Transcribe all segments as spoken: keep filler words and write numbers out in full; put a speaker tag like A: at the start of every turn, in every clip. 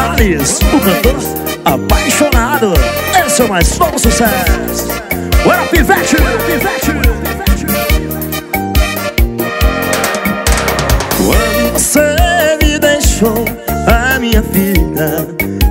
A: Rales, o cantor apaixonado. Esse é o mais novo sucesso. Bora, Pivete, Pivete. Quando você me deixou, a minha vida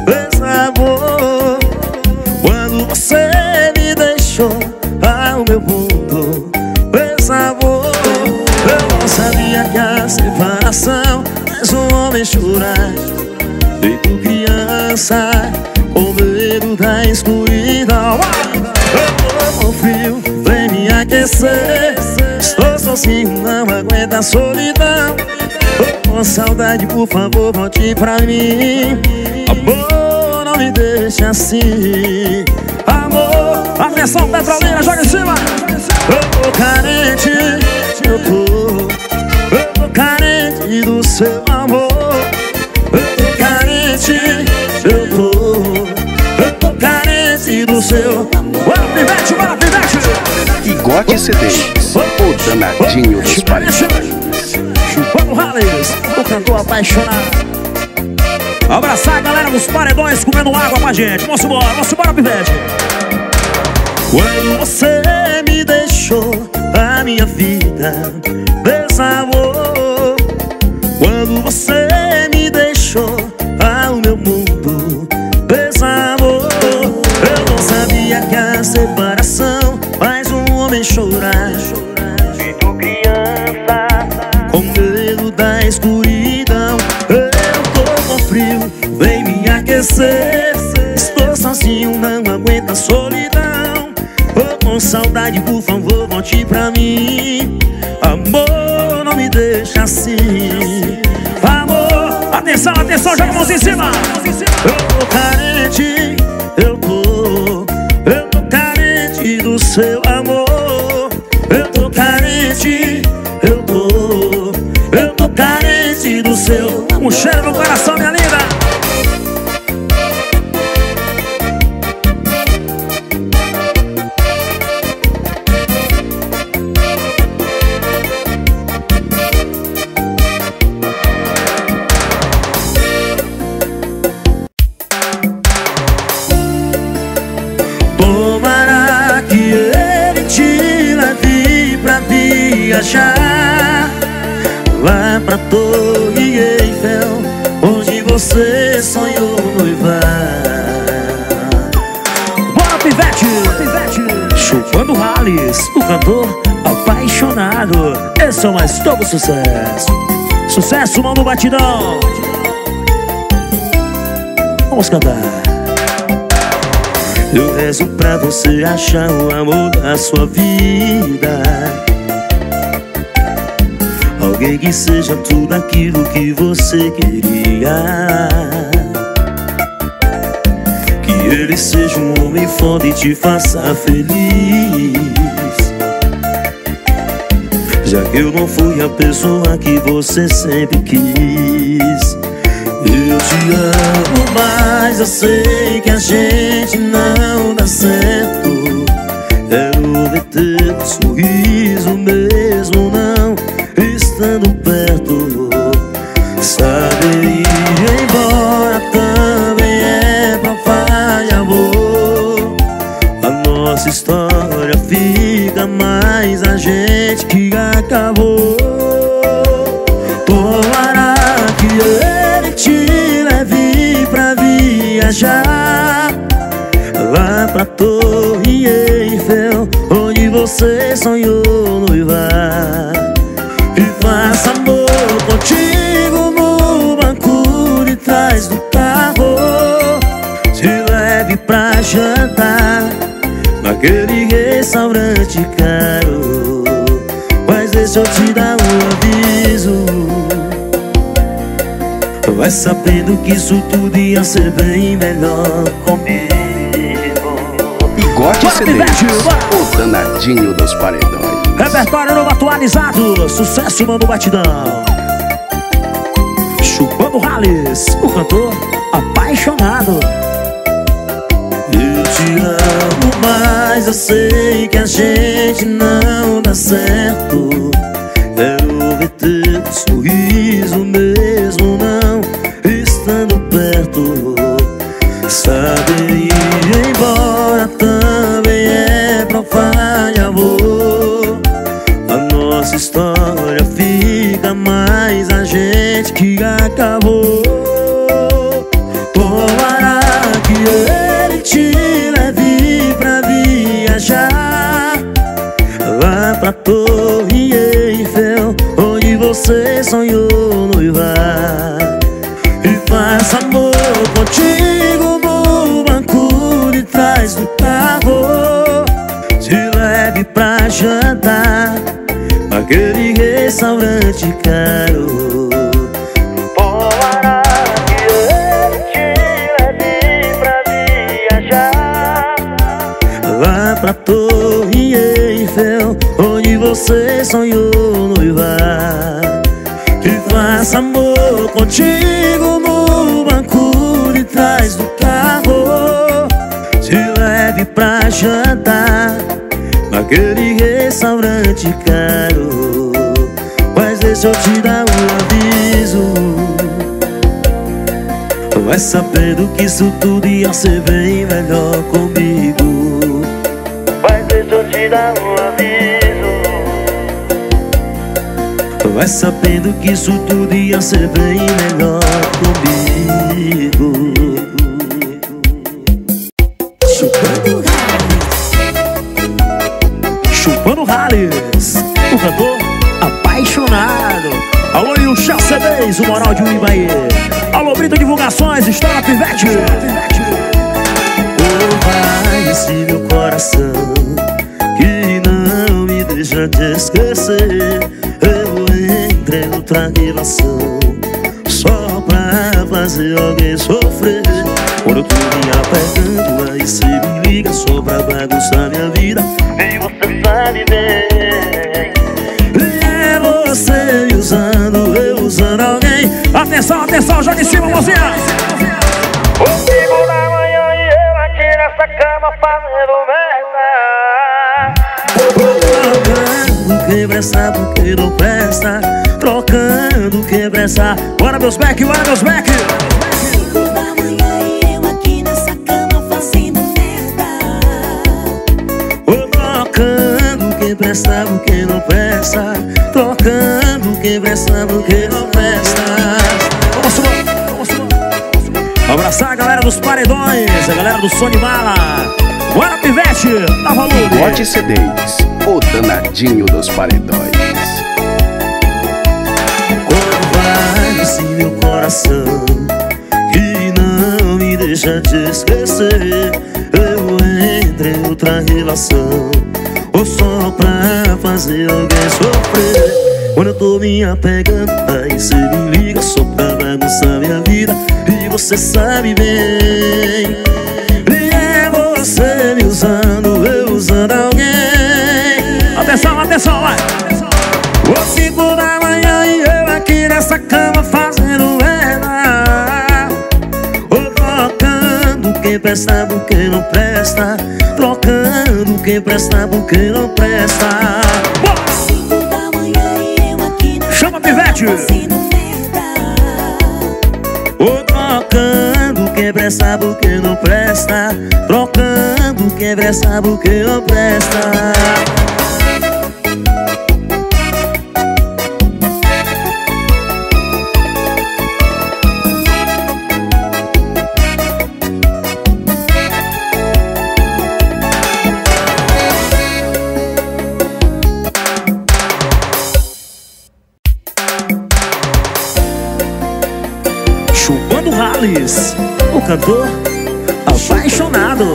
A: desabou. Quando você me deixou, ah, o meu mundo desabou. Eu não sabia que a separação faz um homem chorar, feito criança, com medo da escuridão. Eu tô com frio, vem me aquecer. Estou sozinho, não aguento a solidão. Tô com saudade, por favor, volte pra mim. Amor, não me deixe assim. Amor, atenção, Petrolina, joga em cima. Eu tô carente, eu tô Eu tô carente do seu amor. Eu tô carente, eu tô Eu tô carente do seu. Bora, Pivete, bora, Pivete.
B: Igote C Ds, o danadinho dos paredões.
A: Chupando Rales, o cantor apaixonado. Abraçar a galera dos paredões comendo água com a gente. Vamos embora, vamos embora, Pivete. Quando você me deixou, a minha vida desabou. Quando você me deixou, ah, o meu mundo desabou. Eu não sabia que a separação faz um homem chorar, feito criança, com medo da escuridão. Eu tô com frio, vem me aquecer. Estou sozinho, não aguento a solidão. Tô com saudade, por favor, volte pra mim. Amor, não me deixa assim. Amor, atenção, atenção, joga a mão em cima. Eu tô carente, eu tô Eu tô carente do seu amor. Eu tô carente, eu tô Eu tô carente do seu. Um cheiro no coração, minha linda. Tomara que ele te leve pra viajar lá pra Torre Eiffel, onde você sonhou noivar. Bora, Pivete, Pivete. Chupando Rales, o cantor apaixonado. Esse é o mais novo sucesso. Sucesso, mão no batidão. Vamos cantar. Eu rezo pra você achar o amor da sua vida, alguém que seja tudo aquilo que você queria. Que ele seja um homem foda e te faça feliz, já que eu não fui a pessoa que você sempre quis. Eu te amo, mas eu sei que a gente não dá certo. Quero ver teu sorriso mesmo não estando perto. Saber ir embora também é prova de amor. A nossa história fica mais a gente que acabou. Tomara que ele te leve pra viajar lá pra Torre Eiffel, onde você sonhou noivar. E faça amor contigo no banco de trás do carro. Te leve pra jantar naquele restaurante caro. Mas deixa eu te dar um aviso, vai sabendo que isso tudo ia ser bem melhor comigo.
B: Igote C Ds, o danadinho dos paredões.
A: Repertório novo atualizado, sucesso, mano, batidão. Chupando Rales, o cantor apaixonado. Eu te amo, mas eu sei que a gente não dá certo. Quero ver teu sorriso mesmo não estando perto. briga acabou. Tomara que ele te leve pra viajar lá pra Torre Eiffel, onde você sonhou noivar, e faça amor contigo no banco de trás do carro. Te leve pra jantar naquele restaurante caro. Tomara que ele te leve pra viajar lá pra Torre Eiffel, onde você sonhou noivar, e faça amor contigo no banco de trás do carro. Te leve pra jantar naquele restaurante caro. Mas deixa eu te dar um aviso, vai sabendo que isso tudo ia ser bem melhor comigo. Mas deixa eu te dar um aviso, vai sabendo que isso tudo ia ser bem melhor comigo. Chupando Chupando Rales, o cantor apaixonado. Alô, e o C Ds, o Moral de Uibaê. Alô, Brito Divulgações, Estoura Pivete. Oh, vai esse meu coração que não me deixa te esquecer. Eu entrei em outra relação só pra fazer alguém sofrer. Quando eu tô me apertando, aí cê me liga só pra bagunçar minha vida, e você sabe bem. É você me usando, eu usando alguém. Atenção, atenção, já de cima, mozinha. O cinco da manhã e eu aqui nessa cama fazendo merda. Trocando quem presta porque não presta, trocando quem presta. Bora meus back, bora meus back. Quem presta, quem não presta, trocando quem presta, quem não presta. Vamos subir, vamos subir. Abraçar a galera dos paredões, a galera do som de bala. Bora, Pivete, dá volume.
B: Lote C Ds, o danadinho dos paredões.
A: Quando vai esse meu coração que não me deixa te esquecer, eu entrei em outra relação ou só pra fazer alguém sofrer. Quando eu tô me apegando, aí cê me liga só pra bagunçar minha vida, e você sabe bem. E é você me usando, eu usando alguém. Atenção, atenção, vai. Ô, cinco da manhã e eu aqui nessa cama fazendo merda. Ô, trocando quem presta por quem não presta, trocando quem presta por quem não presta.
C: Cinco da manhã e eu aqui na
A: chama Pivete. Ô, trocando quem presta por quem não presta, trocando quem presta por quem não presta. Chupando Rales, o cantor apaixonado.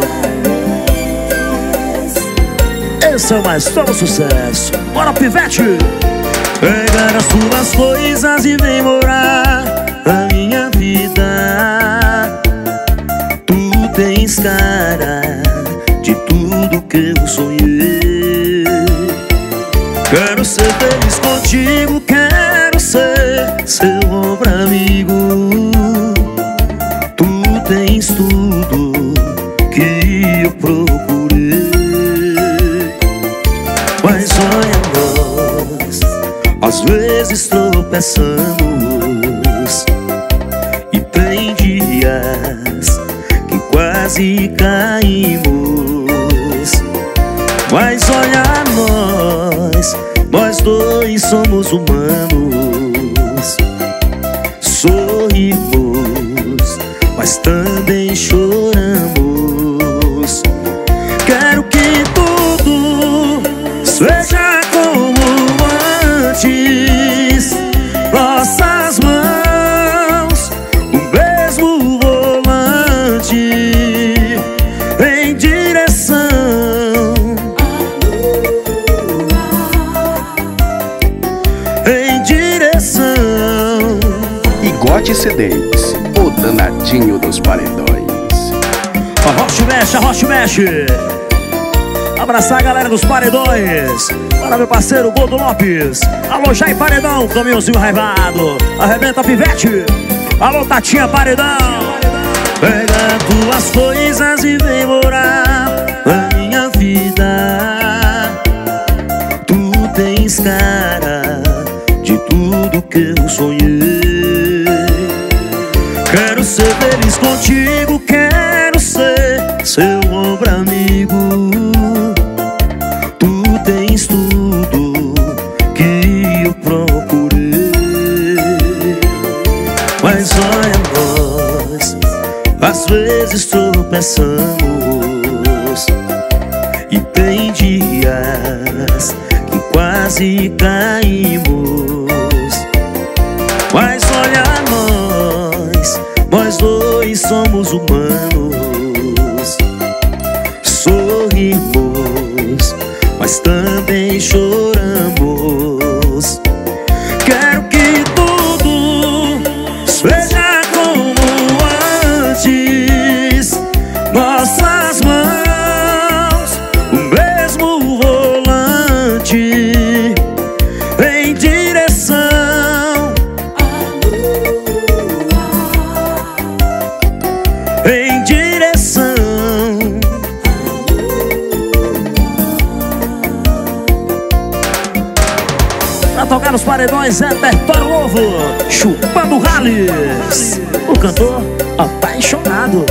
A: Esse é o mais todo sucesso. Bora, Pivete! Pegar as suas coisas e vem morar na minha vida. Tu tens cara de tudo que eu sonhei. Quero ser feliz contigo, quero ser seu ombro amigo. Tens tudo que eu procurei, mas olha nós, às vezes tropeçamos, e tem dias que quase caímos. Mas olha nós, nós dois somos humanos,
B: Bigode C Ds, o danadinho dos paredões.
A: Arrocha e mexe, arrocha e mexe. Abraçar a galera dos paredões. Bora, meu parceiro Gordo Lopes. Alô, Jair Paredão, caminhãozinho raivado. Arrebenta, Pivete. Alô, Tatinha Paredão. Pega tuas coisas e vem morar na minha vida. Tu tens cara de tudo que eu sonhei. Quero ser feliz contigo, quero ser seu ombro amigo. Tu tens tudo que eu procurei. Mas olha nós, às vezes tropeçamos e tem dias que quase caímos. Mas olha nós, nós dois somos humanos. Sorrimos, mas também choramos. Quero que tudo seja como antes. Nossas mãos, o mesmo volante, em direção em direção. Pra tocar nos paredões é Repertório Novo, Chupando Rales, o cantor apaixonado.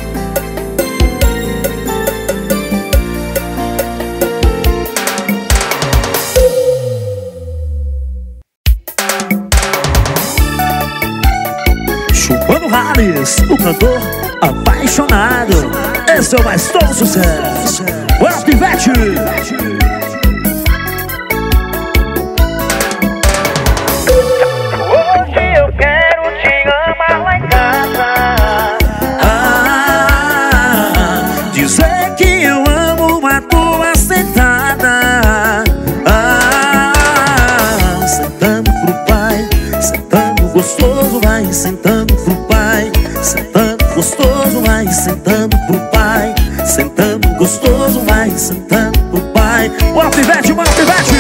A: Chupando Rales, o cantor apaixonado. Esse é o mais todo sucesso. Bora, Pivete!
D: Hoje eu quero te amar lá em casa.
A: Ah, dizer que eu amo uma tua sentada. Ah, sentando pro pai, sentando gostoso, vai sentando pro pai, sentando gostoso, vai sentando pro pai, sentando gostoso, vai sentando pro pai. Bora, Pivete, bora, Pivete!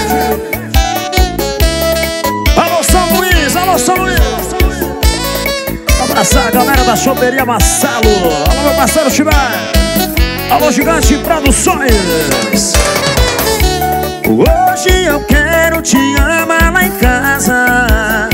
A: Alô, São Luís, alô, São Luís! Abraçar a galera da Choperia Massalo. Alô, meu parceiro Chibé. Alô, Gigante Produções. Hoje eu quero te amar lá em casa.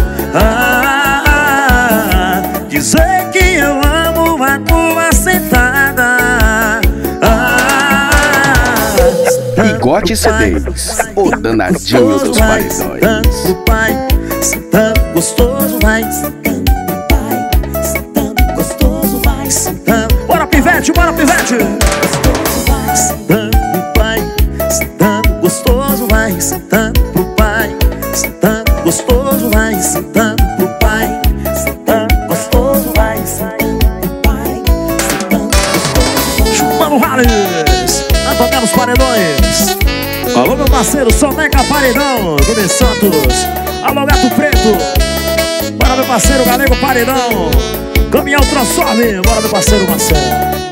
A: Ah, dizer que eu amo a tua sentada. Ah,
B: Bigode C Ds, o danadinho dos paredões.
A: Sentando pro pai, sentando gostoso, vai sentando pro pai, sentando gostoso, vai sentando. Bora, Pivete, bora, Pivete! Gostoso, vai sentando pro pai, sentando gostoso, vai sentando pro pai, sentando gostoso, vai sentando pro pai, sentando gostoso, vai sentando pro pai, sentando gostoso. Chupando Rales, a tocar nos paredões. Alô, meu parceiro Soneca Paredão, Gomes Santos. Alô, Gato Preto. Bora, meu parceiro Galego Paredão. Caminhão Transforme. Bora, meu parceiro Marcelo.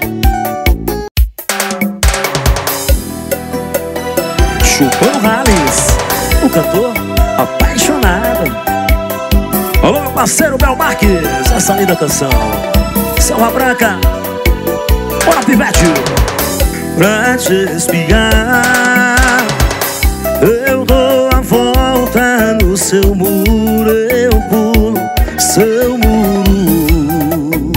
A: Chupando Rales, o cantor apaixonado. Alô, meu parceiro Bel Marques. Essa linda canção, Selva Branca. Bora, Pivete. Pra te espiar, eu dou a volta no seu muro, eu pulo seu muro.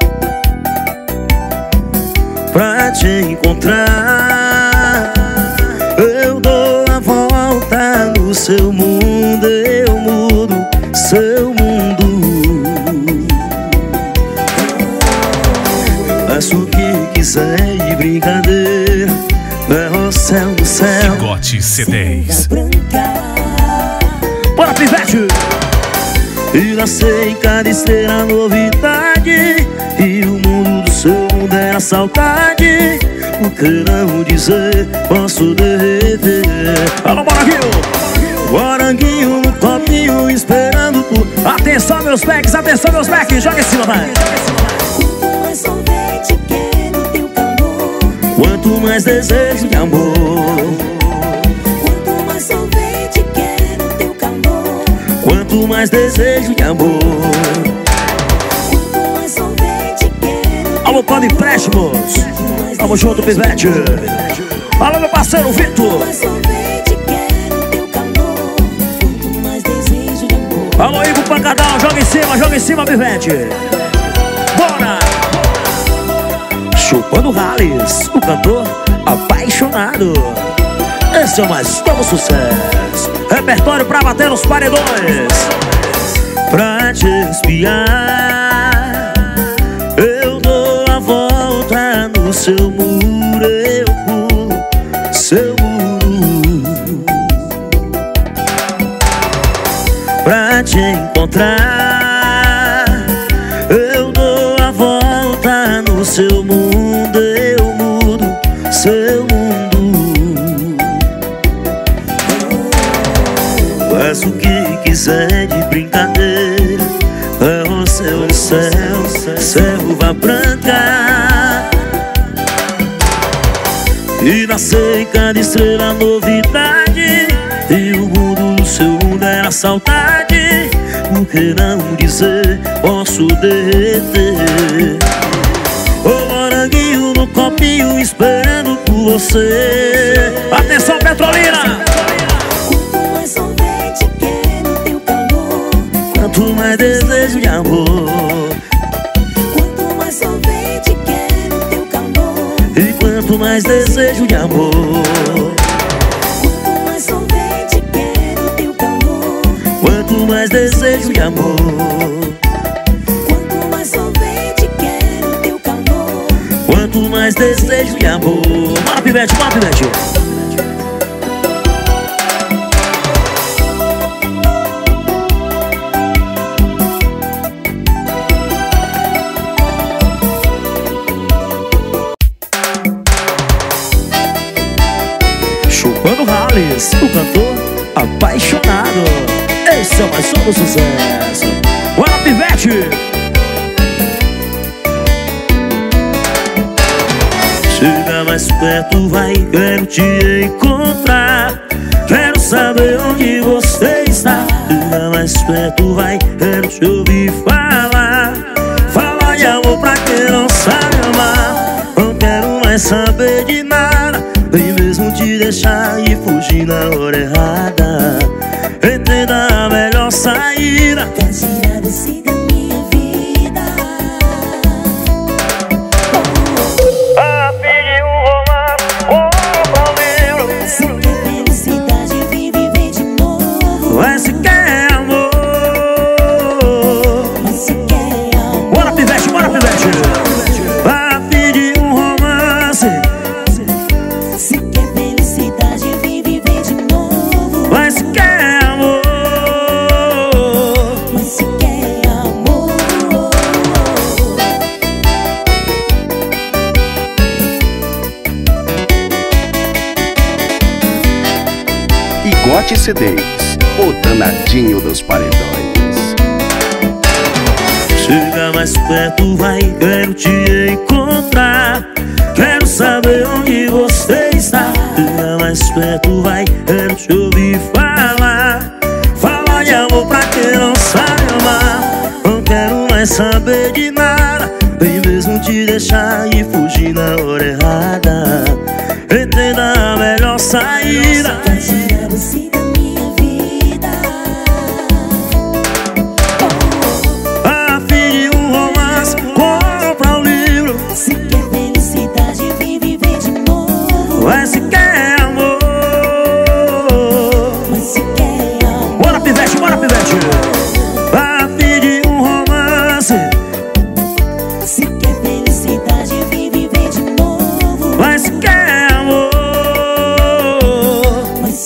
A: Pra te encontrar, eu dou a volta no seu mundo, eu mudo seu mundo. Faço o que quiser e brincadeira, é o céu do céu.
E: Bigode C Ds.
A: Bora, Pivete! E lancei em cada esteira novidade, e o mundo do seu mundo é a saudade. O que não dizer, posso derreter. Alô, Moranguinho! Moranguinho no copinho, esperando por até Atenção, meus packs, atenção, meus packs. Joga em cima, vai.
C: Quanto mais sorvete quero teu calor.
A: Quanto mais desejo de amor.
C: Quanto mais sorvete quero teu calor.
A: Quanto mais desejo de amor.
C: Quanto mais sorvete quero.
A: Alô, Paulo Empréstimos. Tamo junto, Pivete. Alô, meu parceiro Vitor.
C: Mais sorvete quero teu calor. Quanto mais desejo de amor.
A: Alô, Igor Pancadão. Joga em cima, joga em cima, Pivete. Bora! Chupando Rales, o cantor apaixonado. Esse é o mais novo sucesso. Repertório pra bater nos paredões. Pra te espiar, eu dou a volta no seu muro, eu pulo seu muro. Pra te encontrar, eu dou a volta no seu mundo, eu mudo seu mundo. Faz o que quiser de brincadeira, é o seu céu, selva branca. E nascer em cada estrela novidade, e o mundo do seu mundo era saudade. Por que não dizer, posso derreter o moranguinho no copinho esperando por você. Atenção, Petrolina!
C: Quanto mais sorvete quero teu calor.
A: Quanto mais desejo de amor.
C: Quanto mais sorvete quero teu calor.
A: E quanto mais desejo de amor.
C: Quanto mais sorvete quero teu calor.
A: Quanto mais desejo de amor.
C: Quanto mais sorvete quero teu calor.
A: Quanto mais desejo de amor. Bora, Pivete, bora, Pivete. Chupando Rales, o cantor apaixonado. Esse é o mais novo sucesso. Bora, Pivete. Chega mais perto, vai, quero te encontrar. Quero saber onde você está. Chega mais perto, vai, quero te ouvir falar. Falar de amor pra quem não sabe amar. Não quero mais saber de nada, nem mesmo te deixar e fugir na hora errada. Entenda a melhor saída.
C: Quer tirar você da minha vida.
D: A pedir um romance, compra um livro.
C: Se quer felicidade, vem viver de novo.
A: Mas se quer amor.
C: Mas se quer amor.
A: Bora, Pivete, bora, Pivete. Para pedir um romance.
C: Se quer felicidade, vem viver de novo.
A: Mas se quer amor.
C: Mas se quer amor.
B: Igote C Ds, o danadinho dos paredões.
A: Chega mais perto, vai, quero te encontrar. Quero saber onde você está. Chega mais perto, vai, quero te ouvir falar. Falar de amor pra quem não sabe amar. Não quero mais saber de nada, nem mesmo te deixar e fugir na hora errada. Entenda a melhor saída.
C: Quer tirar você da minha vida.
A: A fim de um romance, compra um livro.
C: Se quer felicidade, vem viver de novo.
A: Mas se quer amor.
C: Mas se quer amor.
A: Bora, Pivete, bora, Pivete. A fim de um romance.
C: Se quer felicidade, vem viver de novo.
A: Mas se quer amor.
C: Mas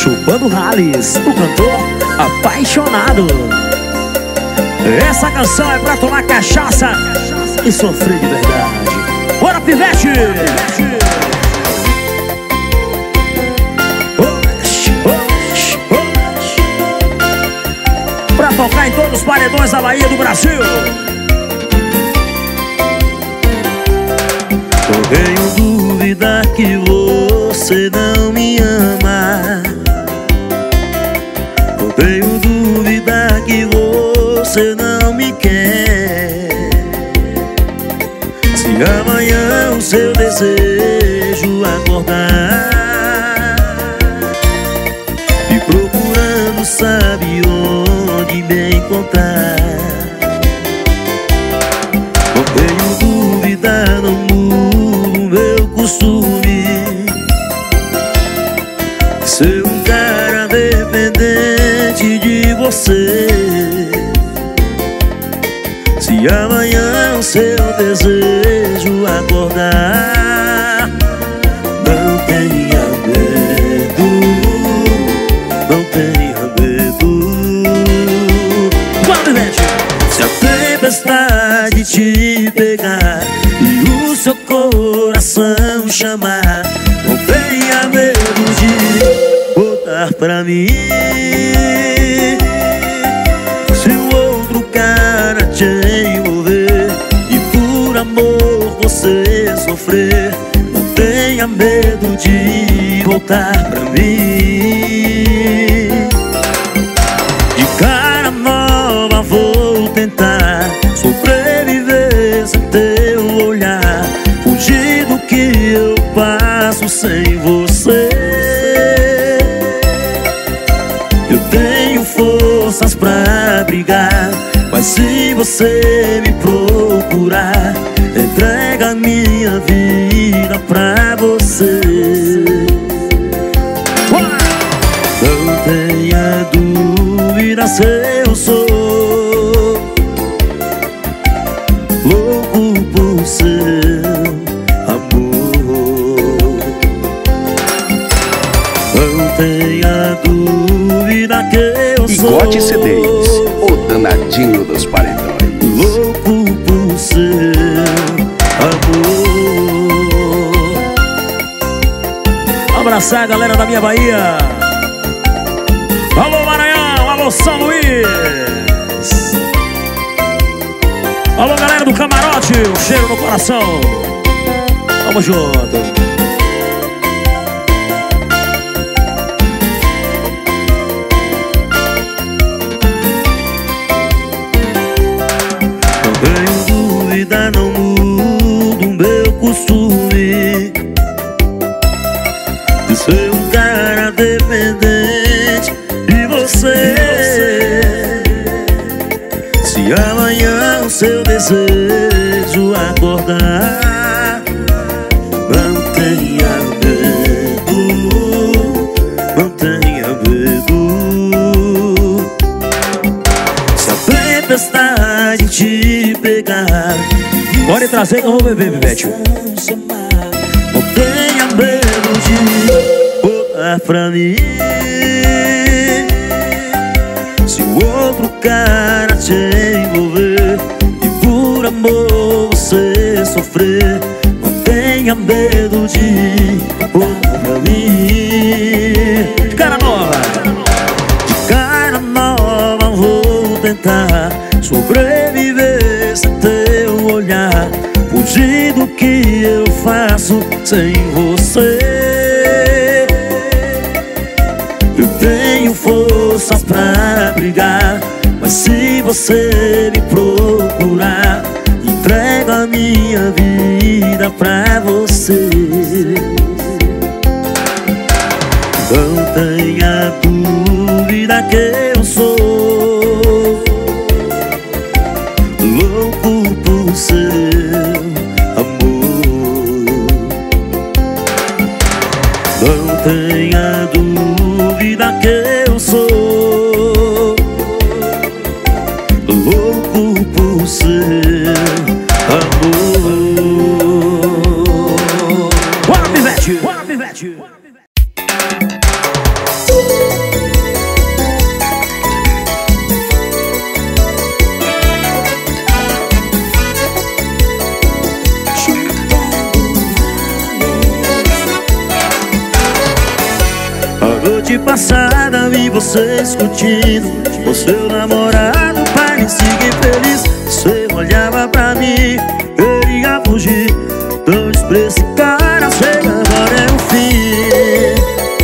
A: Chupando Rales, o cantor apaixonado. Essa canção é pra tomar cachaça e sofrer de verdade. Bora, Pivete! Pra tocar em todos os paredões da Bahia do Brasil.
E: Não tenho dúvida que você não me ama. Não tenho dúvida que você não me quer. Se amanhã o seu desejo acordar me procurando, sabe onde me encontrar. Não tenho dúvida, não mudo meu costume ser um cara dependente de você. Se amanhã o seu desejo acordar, não tenha medo, não tenha medo. Se a tempestade te pegar e o seu coração chamar, não tenha medo de voltar pra mim. Se o outro cara te envolver e por amor você sofrer, não tenha medo de voltar pra mim. De cara nova vou tentar sobreviver sem teu olhar, fugir do que eu passo sem você. Eu tenho forças pra brigar, mas se você me procurar, entrega minha vida pra você. Não tenha dúvida se eu sou louco por seu amor. Não tenha dúvida que eu sou
B: Bigode C Ds, o danadinho dos paredões.
E: louco por seu amor.
A: Abraçar a galera da minha Bahia. Alô, Maranhão, alô, São Luís. Alô, galera do camarote, um cheiro no coração. Tamo junto.
E: Não tenho dúvida, não mudo meu costume de ser um cara dependente de você. Se amanhã o seu desejo acordar, não tenha medo, não tenha medo. Se a tempestade te pegar,
A: Pode trazer que eu vou beber, Pivete.
E: não tenha medo de voltar pra mim. Se o outro cara te envolver e por amor você sofrer, não tenha medo de voltar pra mim.
A: De cara nova.
E: De cara nova vou tentar sobreviver sem teu olhar, fugir do que eu faço sem você. Eu tenho forças pra brigar, mas se você me procurar, entrego a minha vida pra você. Não tenha dúvida que eu sou louco por seu amor. Não tenha dúvida que eu sou louco por seu amor.
A: Bora, Pivete. Bora, Pivete. Bora, Pivete.
E: A noite passada vi você discutindo com seu namorado, parecia infeliz. Você olhava pra mim, queria fugir. Não despreza esse cara, chega, agora é o fim.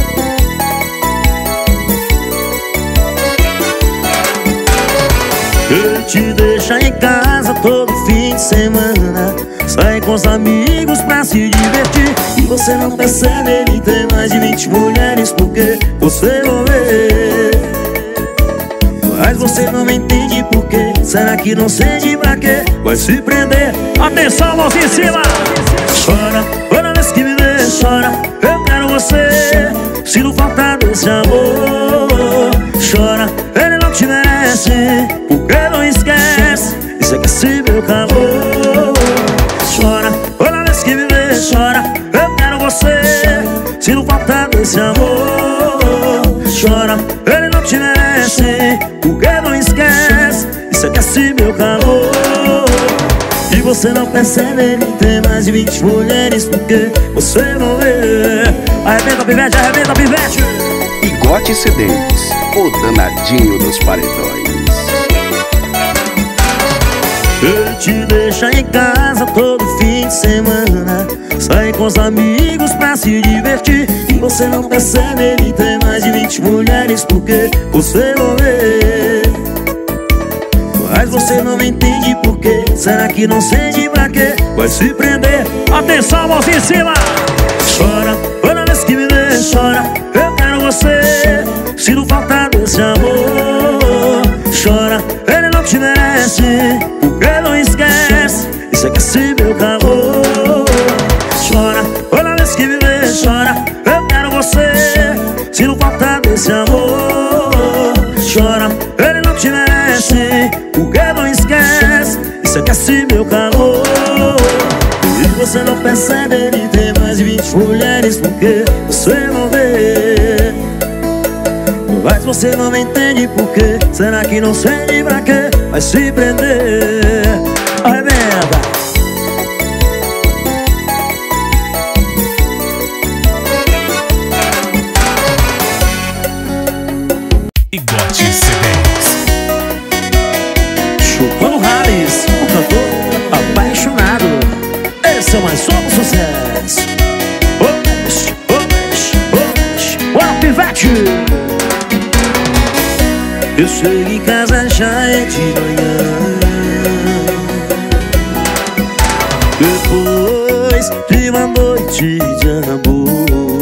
E: Ele te deixa em casa todo fim de semana, sai com os amigos pra se divertir. E você não percebe, ele tem mais de vinte mulheres, porque você não vê. Mas você não entende por quê. Será que não sente pra quê? Vai se prender.
A: Atenção, mãozinha em cima.
E: Chora, toda vez que me vê, chora. Eu quero você, se não faltar desse amor. Chora, ele não te merece, porque não esquece. Isso aqui se meu calor. Chora, toda vez que me vê, chora. Eu quero você, se não faltar desse amor. Chora, ele não te merece, porque não esquece. Isso aqui é meu calor. E você não percebe, ele tem mais de vinte mulheres, porque você não vê.
A: Arrebenta, pivete, arrebenta, pivete.
B: Igote C Ds, o danadinho dos paredões.
E: Ele te deixa em casa todo fim de semana, sai com os amigos pra se divertir. E você não percebe, ele tem mais de vinte mulheres, porque você não vê. Mas você não entende por quê. Será que não sente pra quê? Vai se prender.
A: Atenção, mãozinha em cima.
E: Chora, toda vez que me vê, chora. Eu quero você, se não faltar desse amor. Chora, ele não te merece, porque não esquece. Isso aqui é meu calor. Chora, toda vez que me vê, chora. Eu quero você, se não faltar desse amor. Chora, ele não te merece, porque não esquece. Isso aqui é meu calor. E você não percebe, ele tem mais de vinte mulheres, porque você não vê. Mas você não entende por quê. Será que não sente pra quê? Vai se prender. Arrebenta.
F: Igote C Ds.
E: Chupando Rales, o cantor apaixonado. Esse é mais um sucesso. Oxe, oxe, oxe.
A: Bora, pivete.
E: Eu chego em casa já é de manhã, depois de uma noite de amor.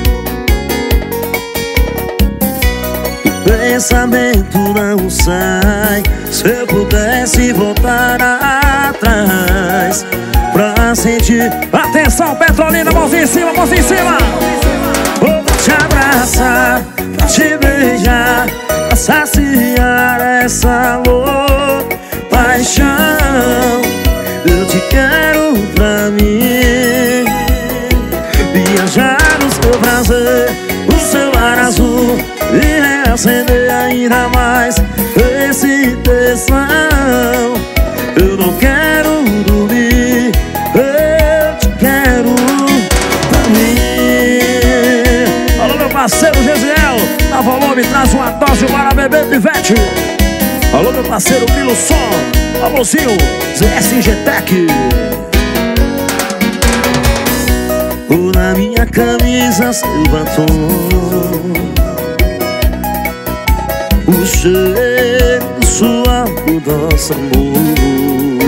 E: O pensamento não sai. Se eu pudesse voltar atrás pra sentir.
A: Atenção, Petrolina, mãozinha em cima, mãozinha em cima.
E: Vou te abraçar, pra te beijar, pra saciar essa louca paixão. Eu te quero pra mim, viajar no seu prazer, no seu ar azul, e reacender ainda mais esse tesão. Eu não quero dormir, eu te quero pra mim.
A: Alô, meu parceiro Gesiel, na volume, traz uma dose para beber, pivete.
E: Alô, meu parceiro Milo Som, alôzinho, Z S G Tech. Ou na minha camisa seu batom, o cheiro do suor do nosso amor.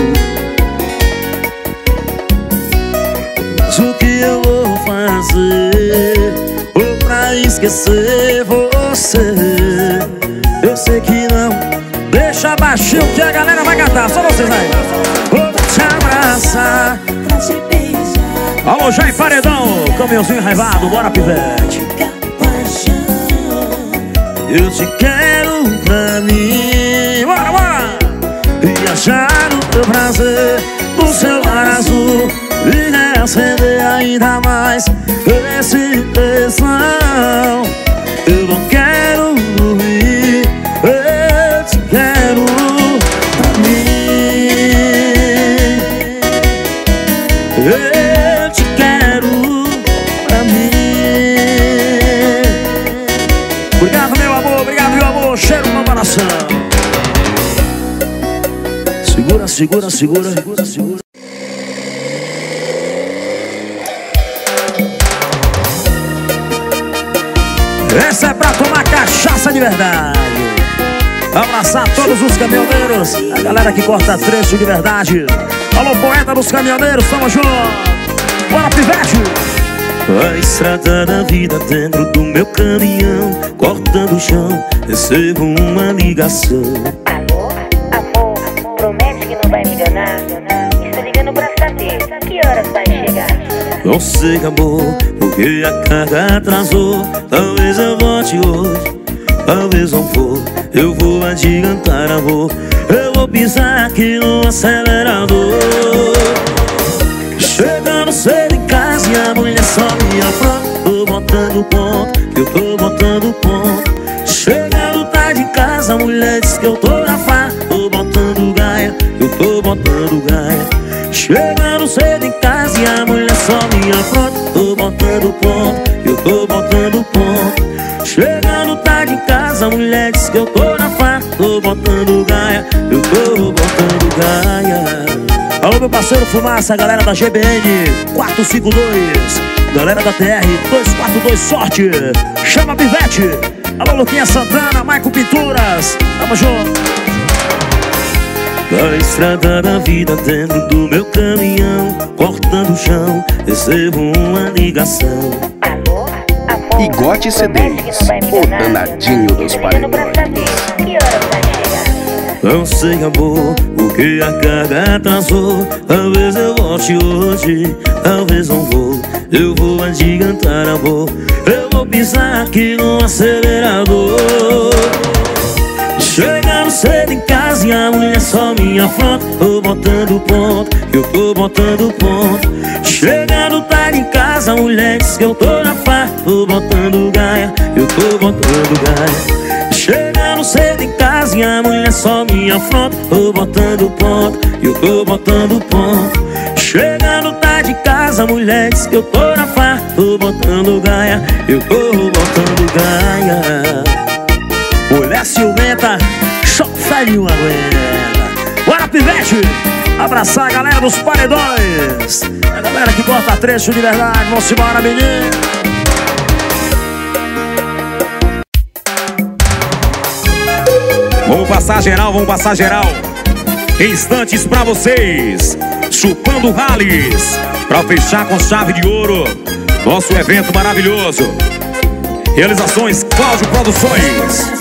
E: Mas o que eu vou fazer ou pra esquecer você? Eu sei que não.
A: Deixa baixinho que a galera vai cantar, só vocês aí.
E: Vou te abraçar,
C: pra te beijar,
A: Alô, Jair Paredão, caminhãozinho enraivado, bora, pivete.
C: paixão.
E: eu te quero pra mim.
A: Bora, bora.
E: Viajar no teu prazer, no seu ar azul, e reacender ainda mais esse tesão. Eu não quero dormir, eu te quero pra mim. Eu te quero pra mim. segura, segura, segura, segura. Essa é pra tomar cachaça de verdade. Abraçar todos os caminhoneiros, a galera que corta trecho de verdade. Alô, poeta dos caminhoneiros, tamo junto. Bora, pivete! A estrada da vida dentro do meu caminhão, cortando o chão, recebo uma ligação.
G: Alô, amor, promete que não vai me enganar. Estou ligando pra saber que horas vai chegar.
E: Não sei, amor, porque a carga atrasou. Talvez eu volte hoje, talvez não vou. Eu vou adiantar, amor. Eu vou pisar aqui no acelerador. Chegando cedo em casa e a mulher só me afronta. Tô botando ponto, eu tô botando ponto. Chegando tarde em casa, a mulher diz que eu tô na farra. Tô botando gaia, eu tô botando gaia. Chegando cedo em casa e a mulher só me afronta. Tô botando ponto, eu tô botando ponto. Chegando tarde em casa, a mulher diz que eu tô na farra. Tô botando gaia, eu tô botando gaia. Alô, meu parceiro Fumaça, galera da G B N quatrocentos e cinquenta e dois, galera da T R duzentos e quarenta e dois, sorte. Chama Pivete. Alô, Luquinha Santana, Maico Pinturas, tamo junto. A estrada da vida dentro do meu caminhão, cortando o chão, recebo uma ligação.
G: Alô, amor,
B: Igote C Ds, o danadinho dos paredões.
G: Que horas vai chegar?
E: Não sei, amor, porque a carga atrasou. Talvez eu volte hoje, talvez não vou. Eu vou adiantar, amor. Eu vou pisar aqui no acelerador. Chegando cedo em casa e a mulher só me afronta. Tô botando ponto, eu tô botando ponto. Chegando tarde em casa, a mulher diz que eu tô na farra. Tô botando gaia, eu tô botando gaia. Chegando cedo em casa e a mulher só me afronta. Tô botando ponto, eu tô botando ponto. Chegando tarde em casa, a mulher diz que eu tô na farra. Tô botando gaia, eu tô botando gaia. Mulher ciumenta, choque uma aguenta. Bora, Pivete! Abraçar a galera dos paredões, a galera que corta trecho de verdade. Vamos embora, menino.
A: Vamos passar geral, vamos passar geral. Instantes pra vocês, chupando rallies, pra fechar com chave de ouro nosso evento maravilhoso. Realizações Cláudio Produções.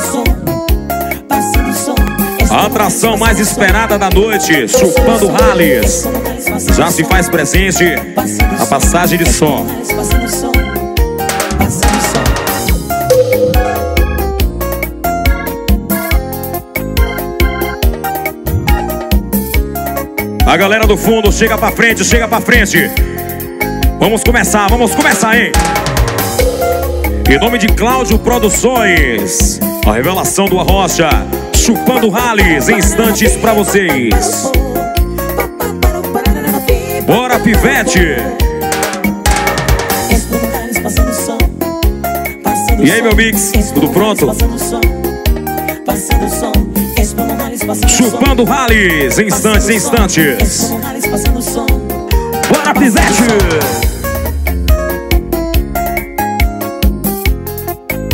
A: A atração mais esperada da noite, chupando rallies. Já se faz presente a passagem de som. A galera do fundo, chega pra frente, chega pra frente. Vamos começar, vamos começar, hein? Em nome de Cláudio Produções, a revelação do Arrocha, chupando rallies, em instantes pra vocês. Bora, Pivete! E aí, meu mix, tudo pronto? Chupando rallies, em instantes, em instantes. Bora, Pivete!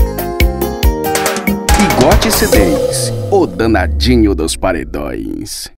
B: Igote C Ds, o danadinho dos paredões.